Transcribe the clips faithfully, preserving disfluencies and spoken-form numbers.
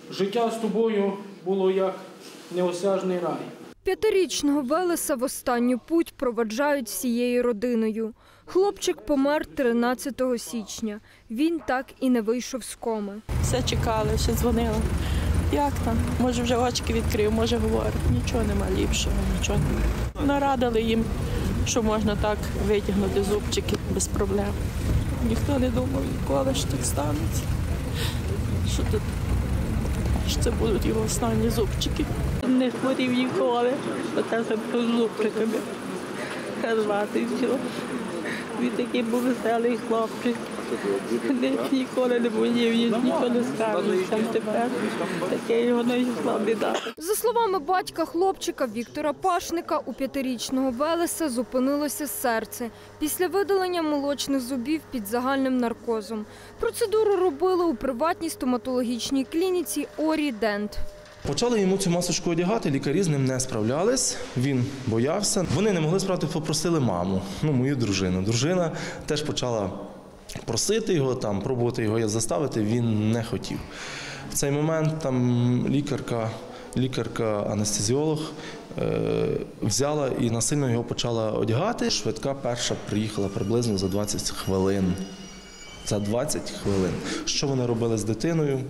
життя з тобою було як неосяжний рай. П'ятирічного Велеса в останню путь проваджають всією родиною. Хлопчик помер тринадцятого січня. Він так і не вийшов з коми. Все чекали, ще дзвонили. Як там? Може вже очки відкрив, може говорить. Нічого нема ліпшого, нічого нема. Нарадили їм, що можна так витягнути зубчики без проблем. Ніхто не думав ніколи, що так станеться. Що, тут, що це будуть його останні зубчики. Не хворів ніколи, оце з зубчиками. Звати все. Він такий був веселий хлопчик. Ніколи не болів, ніколи не скаржився. Тепер таке його знайшла біда. За словами батька хлопчика Віктора Пашника, у п'ятирічного Велеса зупинилося серце після видалення молочних зубів під загальним наркозом. Процедуру робили у приватній стоматологічній клініці «Орі Дент». Почали йому цю масочку одягати, лікарі з ним не справлялись, він боявся. Вони не могли справити, попросили маму, ну, мою дружину. Дружина теж почала просити його, там, пробувати його заставити, він не хотів. В цей момент там лікарка, лікарка-анестезіолог е, взяла і насильно його почала одягати. Швидка перша приїхала приблизно за двадцять хвилин. За двадцять хвилин. Що вони робили з дитиною?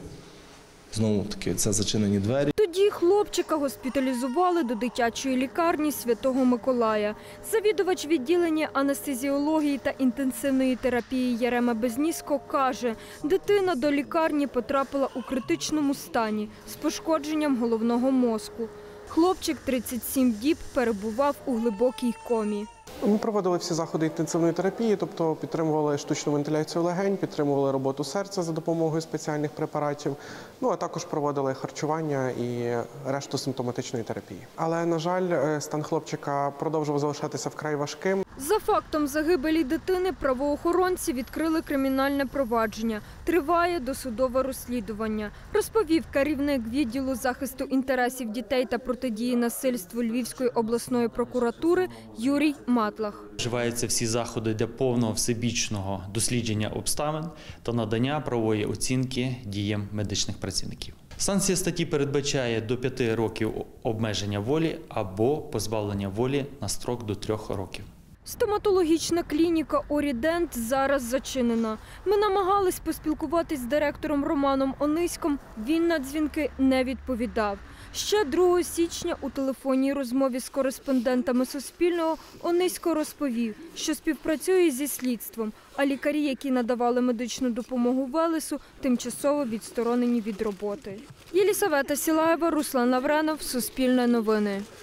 Знову таки, це зачинені двері. Тоді хлопчика госпіталізували до дитячої лікарні Святого Миколая. Завідувач відділення анестезіології та інтенсивної терапії Ярема Безніско каже, дитина до лікарні потрапила у критичному стані з пошкодженням головного мозку. Хлопчик тридцять сім діб перебував у глибокій комі. Ми проводили всі заходи інтенсивної терапії, тобто підтримували штучну вентиляцію легень, підтримували роботу серця за допомогою спеціальних препаратів, ну а також проводили харчування і решту симптоматичної терапії. Але, на жаль, стан хлопчика продовжував залишатися вкрай важким. За фактом загибелі дитини правоохоронці відкрили кримінальне провадження. Триває досудове розслідування, розповів керівник відділу захисту інтересів дітей та протидії насильству Львівської обласної прокуратури Юрій Матлах. Вживаються всі заходи для повного всебічного дослідження обставин та надання правової оцінки діям медичних працівників. Санкція статті передбачає до п'яти років обмеження волі або позбавлення волі на строк до трьох років. Стоматологічна клініка «Орі Дент» зараз зачинена. Ми намагались поспілкуватись з директором Романом Ониськом, він на дзвінки не відповідав. Ще другого січня у телефонній розмові з кореспондентами Суспільного Онисько розповів, що співпрацює зі слідством, а лікарі, які надавали медичну допомогу Велесу, тимчасово відсторонені від роботи. Єлісавета Сілаєва, Руслан Лавренов, Суспільне новини.